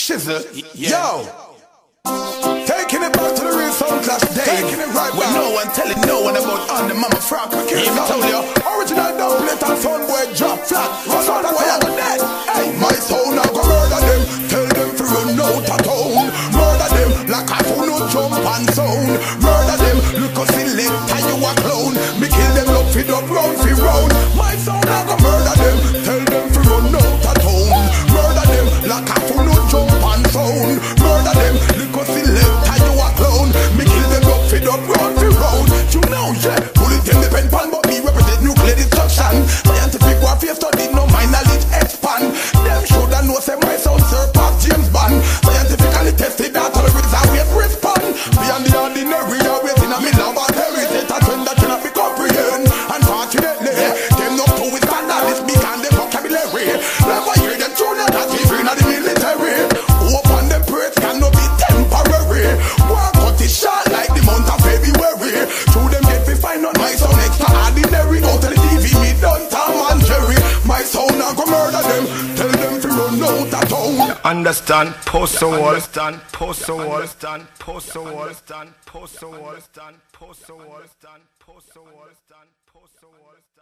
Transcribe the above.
Shizzle, yo. Taking it back to the real sound class day. Taking it right back. No one telling no one about on the mama frock. Hear me tell you, original doublet and son boy drop flat. Son boy I got dead. Hey, my sound I go murder them. Tell them to run out of town. Murder them like a fool no jump and sound. Murder them, look us selector you a clown. Me kill them up feed up round for round. My sound I go murder them. Tell them to run out of town. Murder them like a fool no jump and sound. Murder them, look us selector you a clown. Me kill them up feed up round for round. You know yeah, bullet them depend pan but me represent nuclear destruction. Scientific warfare study no my knowledge expand. Them shoulda know say my sound surpass James Bond. Scientifically tested that all the results we respond. Beyond the ordinary always in a me laboratory. It's a trend that cannot be comprehend. Unfortunately, them not to withstand all this began the vocabulary. Never hear them tune that even in the military. Open them praise cannot be temporary. One cut is short like the month of February. Through them get we find out my sound extraordinary. Out of the TV me done Tom and Jerry. My sound I go murder them. Tell them to run out of town. Understand, post the wall, understand, post the wall, understand, post the wall, understand, post the wall, understand, post the wall, understand, post the wall, understand, post the wall.